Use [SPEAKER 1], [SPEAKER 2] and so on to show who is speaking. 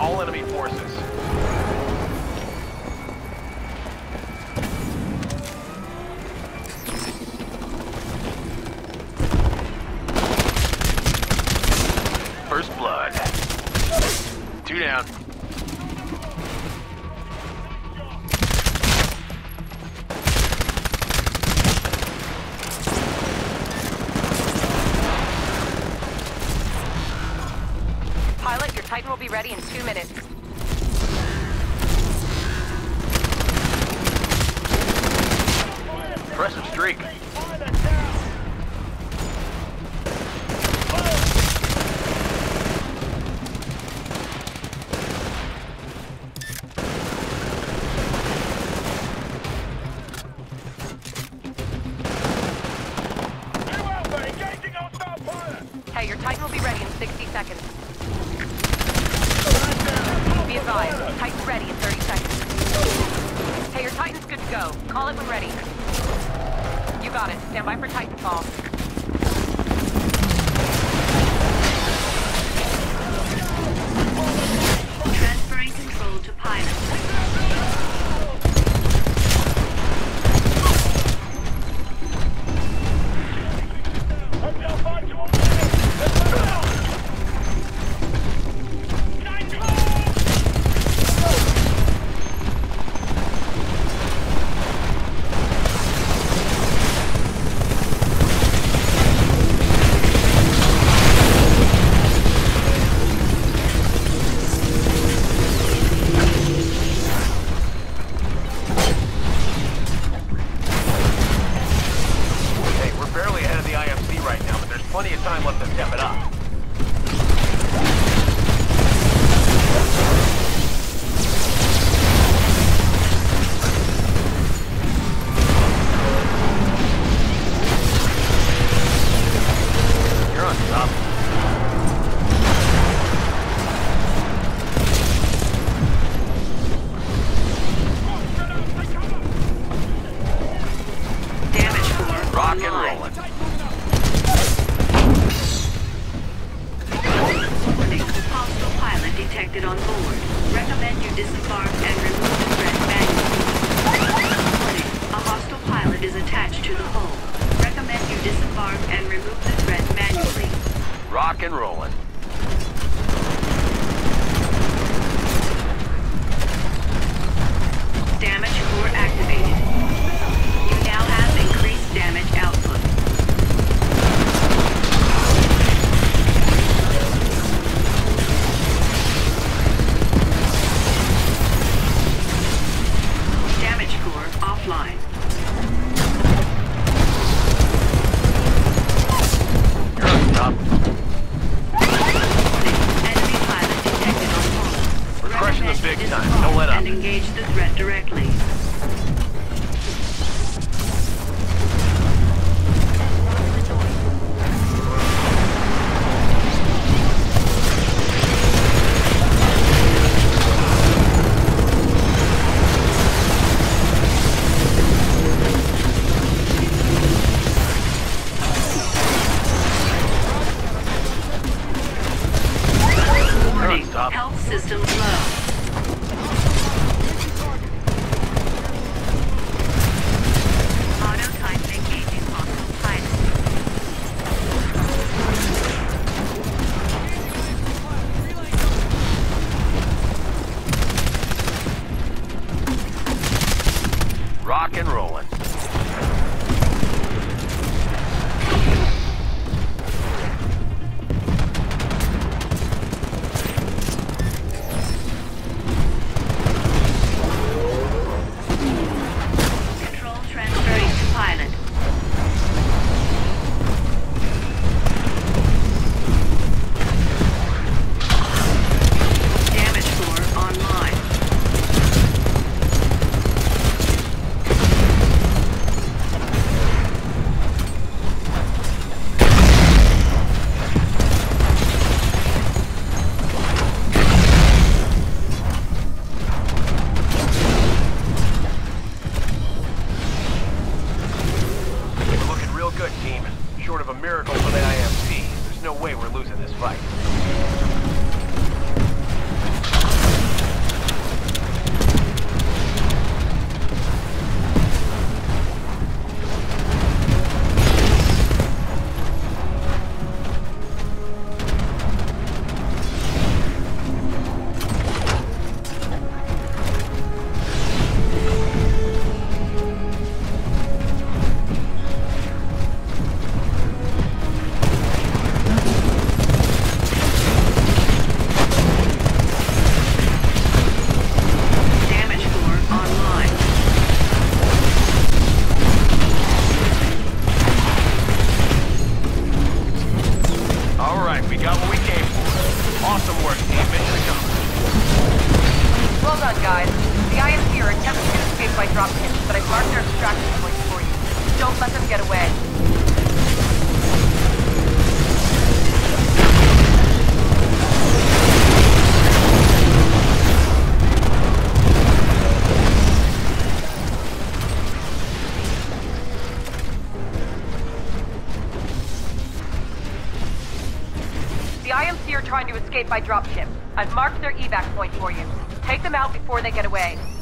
[SPEAKER 1] all enemy forces. First blood. 2 down.
[SPEAKER 2] Pilot, your Titan will be ready in 2 minutes.
[SPEAKER 1] Impressive streak.
[SPEAKER 2] Hey, your Titan will be ready in 60 seconds. Be advised, Titan's ready in 30 seconds. Hey, your Titan's good to go. Call it when ready. You got it. Stand by for Titanfall.
[SPEAKER 3] Transferring control to pilot.
[SPEAKER 1] Plenty of time left to step it up. You're on top.
[SPEAKER 3] Damage core
[SPEAKER 1] Rock and
[SPEAKER 3] online.
[SPEAKER 1] rolling.
[SPEAKER 3] Hostile pilot detected on board. Recommend you disembark and remove the threat manually. Warning, a hostile pilot is attached to the hull. Recommend you disembark and remove the threat manually.
[SPEAKER 1] Rock and rolling.
[SPEAKER 3] Damage core activated. You now have increased damage output. Damage core offline.
[SPEAKER 1] You're on top.
[SPEAKER 3] Enemy pilot detected on hull.
[SPEAKER 1] We're crushing the
[SPEAKER 3] Recommend
[SPEAKER 1] big
[SPEAKER 3] you
[SPEAKER 1] time.
[SPEAKER 3] disembark
[SPEAKER 1] Don't let up.
[SPEAKER 3] and engage the threat directly. Warning,
[SPEAKER 1] stop.
[SPEAKER 3] health system low. Auto type engaging hostile pilot.
[SPEAKER 1] Rock and rolling.
[SPEAKER 3] Control transferring to pilot. Damage core online.
[SPEAKER 1] We're looking real good, team. Short of a miracle for the IMC, there's no way we're losing this fight.
[SPEAKER 2] Don't let them get away. The IMC are trying to escape by dropship. I've marked their evac point for you. Take them out before they get away.